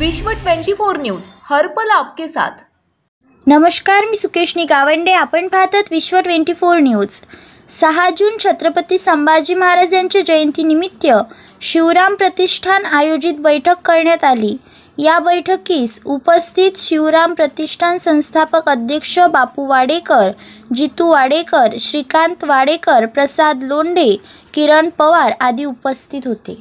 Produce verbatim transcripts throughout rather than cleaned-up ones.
विश्व चोवीस न्यूज हर पल आपके साथ। नमस्कार, मी सुकेशनी गावंडे। आपण पाहतात विश्व चोवीस न्यूज। सहा जून छत्रपती संभाजी महाराज यांच्या जयंतीनिमित्त शिवराम प्रतिष्ठान आयोजित बैठक करण्यात आली। या बैठकीस उपस्थित शिवराम प्रतिष्ठान संस्थापक अध्यक्ष बापू वाडेकर, जितू वाडेकर, श्रीकांत वाडेकर, प्रसाद लोंढे, किरण पवार आदी उपस्थित होते।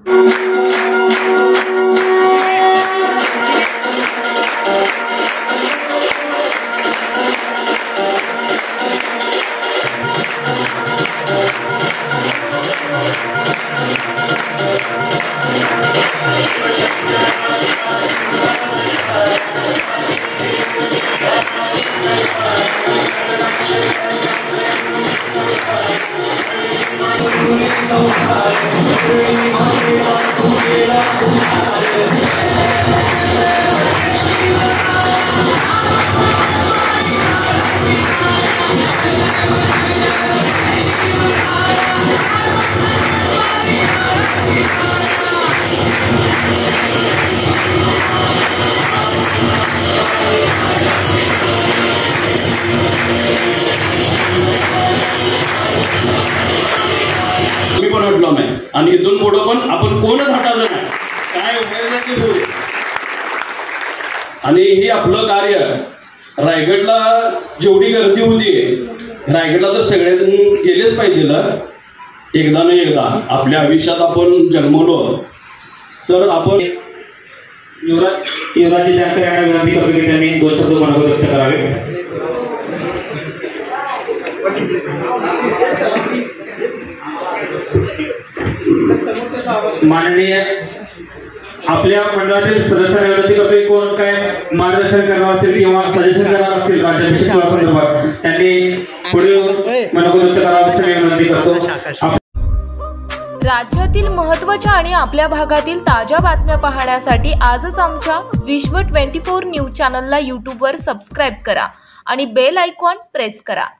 आणि इथून पुढे पण आपण कोणच हाताळलं नाही, काय उपयोगाचे होईल। आणि हे आपलं कार्य रायगडला जेवढी गर्दी होती, रायगडला तर सगळेजण गेलेच पाहिजे ना। एकदा ना एकदा आपल्या आयुष्यात आपण जन्मलो तर आपण युवराज युवराजी जानकर यांना विनंती करतो की त्यांनी दोन शब्द मनोगत व्यक्त करावे। माननीय आपल्या मंडळातील सदस्यांना विनंती करतो, कोण काय मार्गदर्शन करणार असतील किंवा सजेशन करणार असतील राज्याभिषेकासंदर्भात त्यांनी पुढे मनोगत व्यक्त करावे अशी विनंती करतो। राज्यातील महत्त्वाच्या आणि आपल्या भागातील ताज्या बातम्या पाहण्यासाठी आजच आमच्या विश्व चोवीस न्यूज चॅनलला यूट्यूबवर सबस्क्राइब करा आणि बेल आयकॉन प्रेस करा।